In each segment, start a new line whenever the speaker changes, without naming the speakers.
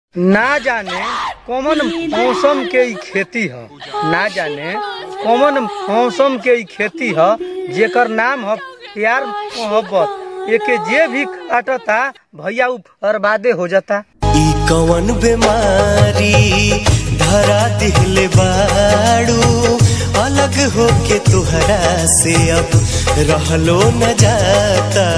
ना जाने कौन मौसम के ई खेती है, ना जाने कौन मौसम के ई खेती है जेकर नाम है प्यार मोहब्बत। एके जे भी काटता भैया उ बर्बादे हो जाता।
ई कौन बीमारी धरा दिहले बाड़ू, अलग होके तुहरा से अब रहलो न जाता।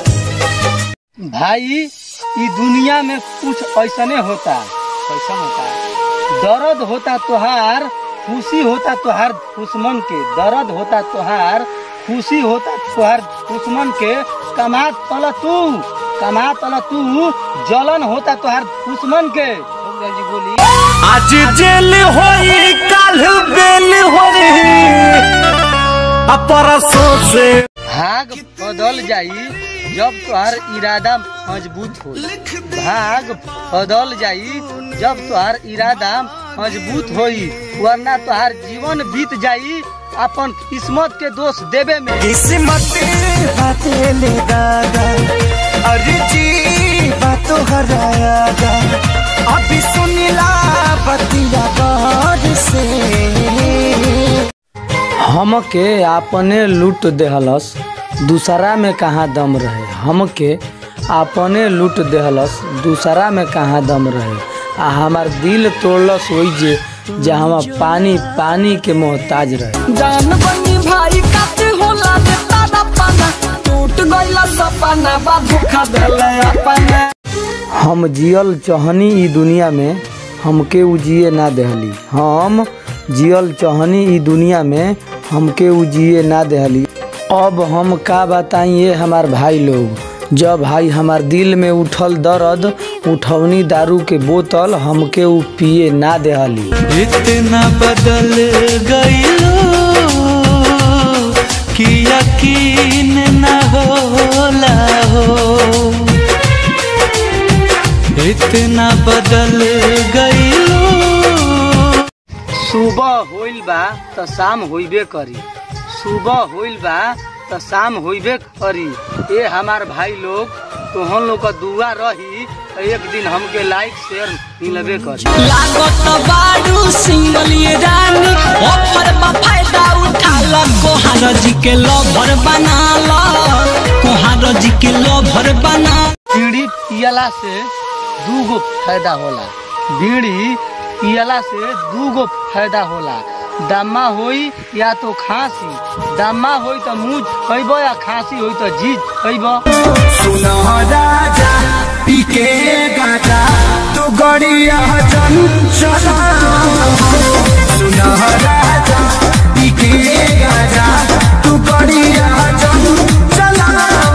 भाई ई दुनिया में कुछ ऐसने होता, कैसा होता, दर्द होता तोहार, खुशी होता तोहार दुश्मन के, दर्द होता तोहार, खुशी होता तोहार दुश्मन के, कमा तला तू, जलन होता तोहार दुश्मन के। जी बोली
आज जेल होई काल बेल होई, अपरसों से
भाग बदल जाई जब तुहार इरादा मजबूत हो, भाग बदल जाई जब तुहार इरादा मजबूत होई, वरना तुहार जीवन बीत जाई अपन किस्मत के दोष देवे में।
किस्मत बातें ले दादा, अरे जी बातों हराया, अभी सुनिला बतिया गौर से।
हमके अपने लूट देहलस, दूसरा में कहाँ दम रहे। हमके अपने लूट देहलस, दूसरा में कहाँ दम रहे। आ हमार दिल तोड़लस वही जे जहाँ पानी के मोहताज रहे।
जान बनी भाई काते होला रे तारा पाना, टूट गइला सपना बा धोखा देले अपना।
हम जियल चहनी ई दुनिया में, हमके उ जिए ना देहली। हम जियल चहनी ई दुनिया में, हमके उ जिए ना देहली। अब हम का बताइए हमार भाई लोग, जब भाई हमार दिल में उठल दर्द, उठौनी दारू के बोतल, हमके उ पिए ना देहली।
इतना बदल गइलो कि यकीन न होला हो, इतना बदल गइलो।
सुबह होइल बा त शाम होइबे करी, सुबह होइल बा त शाम होइबे करी। ए हमार भाई लोग, तोहन लोग का दुआ रही तो एक दिन हमके लाइक शेयर मिलबे करी।
लागत बाडू सिंगल ये रानी, ऑफर बा फायदा उठा ला, कोहार जी के लवर बना ला, कोहार जी के लवर बना।
बीड़ी पियला से दूगो फायदा होला, बीड़ी पियला से दूगो फायदा होला। दमा होई या तो खांसी, दमा होई तो मुंह खइबो या खांसी होई तो जीभ खइबो।
सुना राजा पीके गाजा तू गड़िया चंचला, सुना राजा पीके गाजा तू गड़िया चंचला।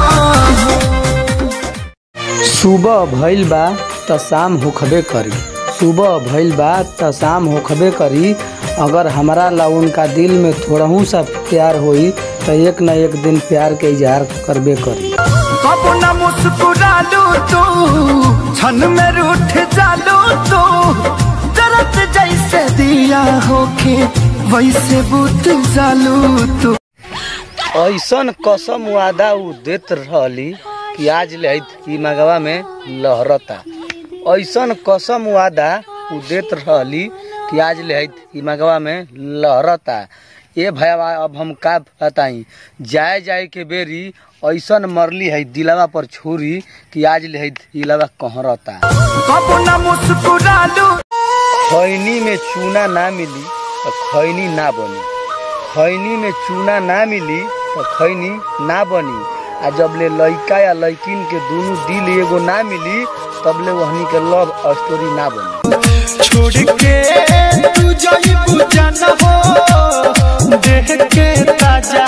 सुबह भइल बा त शाम होखबे करी, सुबह भइल बा त शाम होखबे करी। अगर हमारा ला उनका दिल में थोड़ा सा प्यार होई तो एक न एक दिन प्यार के इजहार करबे करी।
कब न मुस्कुरालू तू, क्षण में रूठ जालू तू, जरत जैसे दिया होके वैसे बुत जालू तू।
ऐसन कसम वादा उ देत रहली कि आज ले ई मगवा में लहरता। ऐसन कसम वादा उ देत रहली कि आज ले ई मगवा में लहरता। ए भैया अब हम का बताई, जाए जाए के बेरी ऐसन मरली है दिलवा पर छुरी कि आज ले दिलवा कहरता।
कब न मुस्कुरालू,
खैनी में चूना ना मिली तो खैनी ना बनी, खैनी में चूना ना मिली तो खैनी ना बनी। आ जब ले लड़का या लड़किन के दोनों दिल एगो ना मिली तब ले वहनी के लव स्टोरी ना बनी।
छोड़ के तू जाइबू जाना हो, देख के ताजा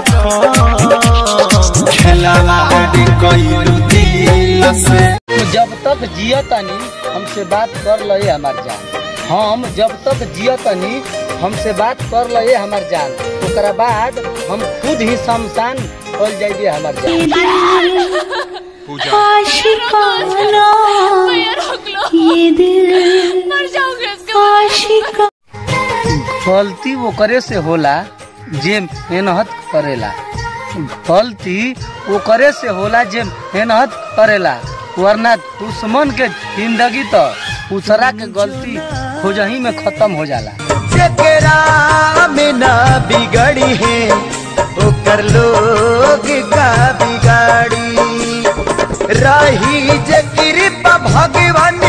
जखम खेलाला रे कइलू दिल से।
जब तक जियतनी हमसे बात कर लए हमार जान, हम जब तक जियतनी हमसे बात कर लए हमार जान, ओकरा बाद हम खुद ही शमशान खोल जाइए हमार जान।
आशिकाना ये दिल मर जाओगे आशिका।
गलती वो करे से होला जे मेहनत करेला, गलती वो करे से होला जे मेहनत करेला, वरना दुश्मन के जिंदगी तो दूसरा के गलती खोजही में खत्म हो जाला।
जेकरा में ना बिगड़ी है ओकर लोग का बिगाड़ी रही जे कृपा भगवान